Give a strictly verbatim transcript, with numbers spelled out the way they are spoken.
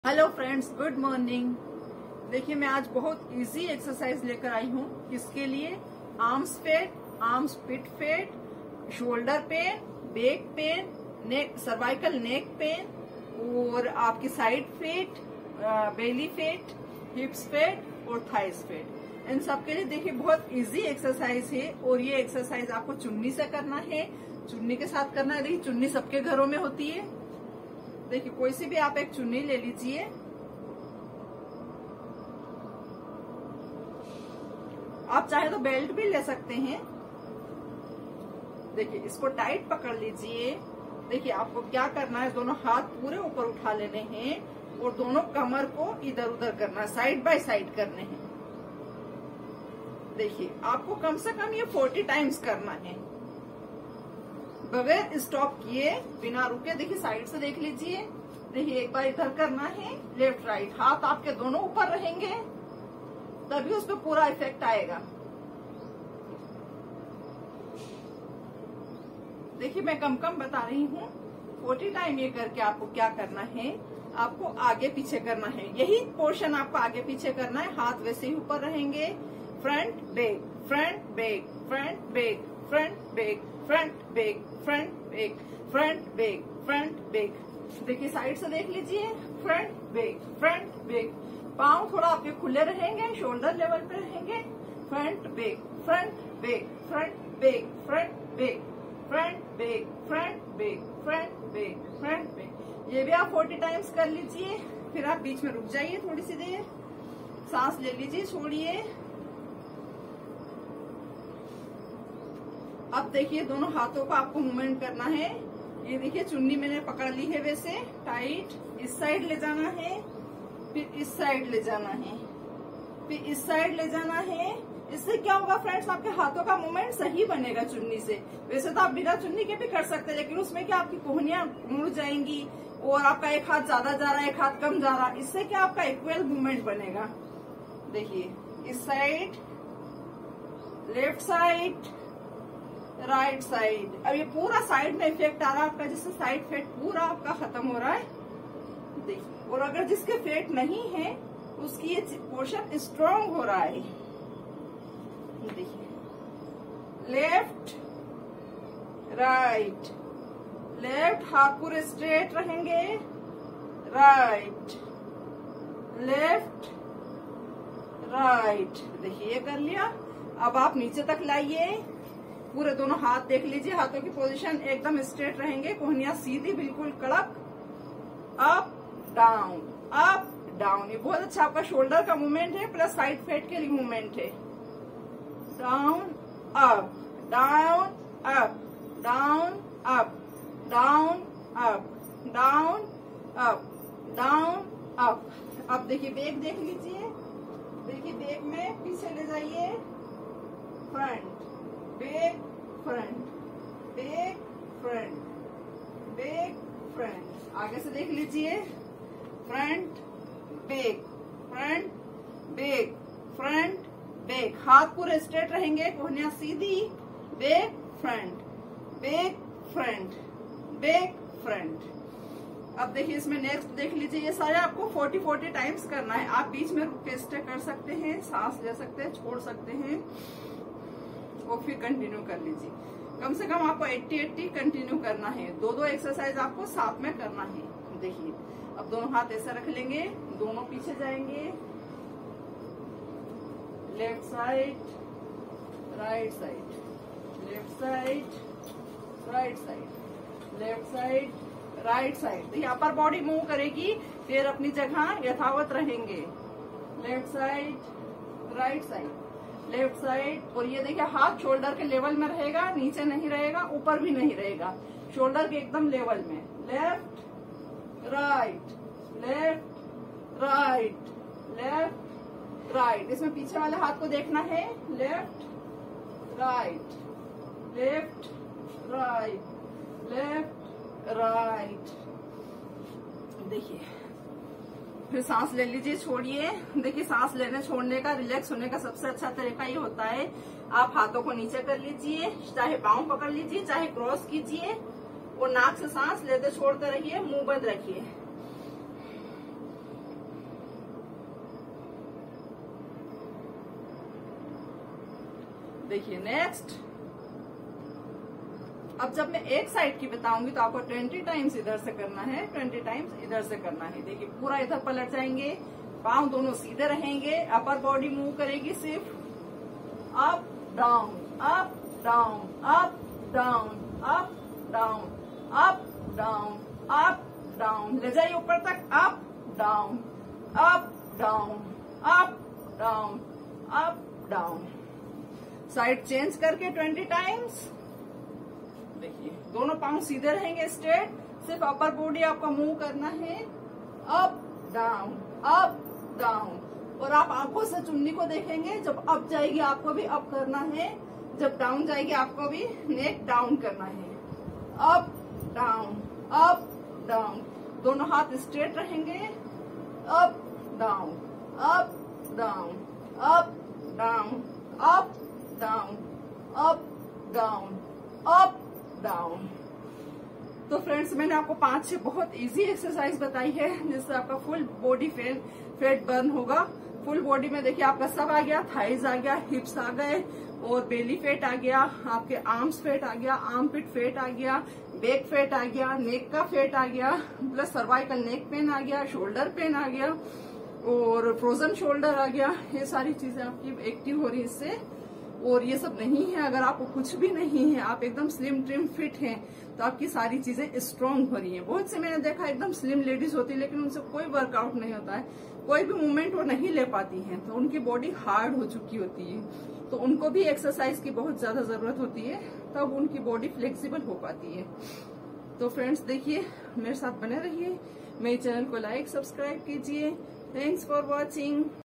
Hello friends, good morning. देखिए, मैं आज बहुत इजी एक्सरसाइज लेकर आई हूँ। किसके लिए? Arms fat, arms pit fat, shoulder pain, back pain, neck cervical neck pain और आपकी side fat, belly fat, hips fat और थाइस फेट। इन सब के लिए देखिए बहुत इजी एक्सरसाइज है। और ये एक्सरसाइज आपको चुन्नी से करना है, चुन्नी के साथ करना है। देखिए, चुन्नी सबके घरों में होती है। देखिए, कोई सी भी आप एक चुन्नी ले लीजिए। आप चाहे तो बेल्ट भी ले सकते हैं। देखिए, इसको टाइट पकड़ लीजिए। देखिए, आपको क्या करना है, दोनों हाथ पूरे ऊपर उठा लेने हैं और दोनों कमर को इधर उधर करना है, साइड बाय साइड करने हैं। देखिए, आपको कम से कम ये चालीस टाइम्स करना है, बगैर स्टॉप किए, बिना रुके। देखिए, साइड से देख लीजिए। देखिए, एक बार इधर करना है, लेफ्ट राइट, हाथ आपके दोनों ऊपर रहेंगे, तभी उस पर पूरा इफेक्ट आएगा। देखिए, मैं कम कम बता रही हूँ। चालीस टाइम ये करके आपको क्या करना है, आपको आगे पीछे करना है। यही पोर्शन आपको आगे पीछे करना है। हाथ वैसे ही ऊपर रहेंगे। Front back, front back, front back, front back, front back, front back, front back, front back. देखिए, साइड से देख लीजिए। Front back, front back. पाँव थोड़ा आपके खुले रहेंगे, शोल्डर लेवल पे रहेंगे। Front back, front back, front back, front back, front back, front back, front back, front back. ये भी आप चालीस टाइम्स कर लीजिए। फिर आप बीच में रुक जाइए थोड़ी सी देर, सांस ले लीजिए, छोड़िए। अब देखिए, दोनों हाथों को आपको मूवमेंट करना है। ये देखिए, चुन्नी मैंने पकड़ ली है वैसे टाइट। इस साइड ले जाना है, फिर इस साइड ले जाना है, फिर इस साइड ले जाना है। इससे क्या होगा फ्रेंड्स, आपके हाथों का मूवमेंट सही बनेगा चुन्नी से। वैसे तो आप बिना चुन्नी के भी कर सकते हैं, लेकिन उसमें क्या आपकी कोहनियां मुड़ जाएंगी और आपका एक हाथ ज्यादा जा रहा है, एक हाथ कम जा रहा है। इससे क्या आपका इक्वल मूवमेंट बनेगा। देखिए, इस side, left side, right side. अब ये पूरा साइड में इफेक्ट आ रहा है आपका, जिससे साइड फेट पूरा आपका खत्म हो रहा है। देखिए, और अगर जिसके फेट नहीं है, उसकी ये पोर्शन स्ट्रांग हो रहा है। देखिए, लेफ्ट राइट, लेफ्ट हाथ पूरे स्ट्रेट रहेंगे, राइट लेफ्ट राइट। देखिए, ये कर लिया। अब आप नीचे तक लाइए, पूरे दोनों हाथ देख लीजिए। हाथों की पोजीशन एकदम स्ट्रेट रहेंगे, कोहनियां सीधी, बिल्कुल कड़क। Up down, up down. ये बहुत अच्छा आपका शोल्डर का मूवमेंट है, प्लस साइड फेट के लिए मूवमेंट है। Down up, down up, down up, down up, down up, down up. अब देखिए, बैक देख लीजिए। देखिए, बैक में पीछे ले जाइए, front back, front back, front back, front. आगे से देख लीजिए, front back, front back, front back. हाथ पूरे स्ट्रेट रहेंगे, कोहनियां सीधी। Back front, back front, back front. अब देखिए, इसमें नेक्स्ट देख लीजिए। ये सारे आपको चालीस चालीस टाइम्स करना है। आप बीच में रुक के स्टे कर सकते हैं, सांस ले सकते हैं, छोड़ सकते हैं और फिर कंटिन्यू कर लीजिए। कम से कम आपको अस्सी अस्सी कंटिन्यू करना है। दो दो एक्सरसाइज आपको साथ में करना है। देखिए, अब दोनों हाथ ऐसा रख लेंगे, दोनों पीछे जाएंगे। Left side, right side, left side, right side, left side, right side. देखिए, अपर बॉडी मूव करेगी, फिर अपनी जगह यथावत रहेंगे। Left side, right side, left side. और ये देखिए, हाथ शोल्डर के लेवल में रहेगा, नीचे नहीं रहेगा, ऊपर भी नहीं रहेगा, शोल्डर के एकदम लेवल में। Left right, left right, left right. इसमें पीछे वाले हाथ को देखना है। Left right, left right, left right. देखिए, फिर सांस ले लीजिए, छोड़िए। देखिए, सांस लेने छोड़ने का, रिलैक्स होने का सबसे अच्छा तरीका ये होता है, आप हाथों को नीचे कर लीजिए, चाहे पाँव पकड़ लीजिए, चाहे क्रॉस कीजिए और नाक से सांस लेते छोड़ते रहिए, मुंह बंद रखिए। देखिए नेक्स्ट। अब जब मैं एक साइड की बताऊंगी तो आपको ट्वेंटी टाइम्स इधर से करना है, ट्वेंटी टाइम्स इधर से करना है। देखिए पूरा इधर पलट जाएंगे, पांव दोनों सीधे रहेंगे, अपर बॉडी मूव करेगी सिर्फ up down up down up down up down up down up down, ले जाइए ऊपर तक, up down up down up down up down. Side change करके ट्वेंटी टाइम्स। देखिए दोनों पांव सीधे रहेंगे स्ट्रेट, सिर्फ अपर बॉडी आपका मूव करना है अप डाउन अप डाउन। और आप आंखों से चुन्नी को देखेंगे, जब अप जाएगी आपको भी अप करना है, जब डाउन जाएगी आपको भी नेक डाउन करना है। अप डाउन अप डाउन, दोनों हाथ स्ट्रेट रहेंगे, up down up down up down up down up down up down. तो फ्रेंड्स मैंने आपको पांच छह बहुत इजी एक्सरसाइज बताई है जिससे आपका full body fat fat burn होगा। फुल बॉडी में देखिए आपका सब आ गया, थाइज आ गया, हिप्स आ गए और बेली फैट आ गया, आपके आर्म्स फैट आ गया, आर्म पिट फैट आ गया, बैक फैट आ गया, नेक का फैट आ गया, प्लस सर्वाइकल नेक पेन आ गया, शोल्डर पेन आ गया और फ्रोजन शोल्डर आ गया। ये सारी चीजें आपकी एक्टिव हो रही है इससे। और ये सब नहीं है, अगर आपको कुछ भी नहीं है, आप एकदम स्लिम ट्रिम फिट हैं, तो आपकी सारी चीजें स्ट्रांग हो रही हैं। बहुत से मैंने देखा एकदम स्लिम लेडीज होती है लेकिन उनसे कोई वर्कआउट नहीं होता है, कोई भी मूवमेंट वो नहीं ले पाती हैं, तो उनकी बॉडी हार्ड हो चुकी होती है। तो उनको भी एक्सरसाइज की बहुत ज्यादा जरूरत होती है, तब उनकी बॉडी फ्लेक्सिबल हो पाती है। तो फ्रेंड्स देखिए मेरे साथ बने रहिए, मेरे चैनल को लाइक सब्सक्राइब कीजिए। Thanks for watching.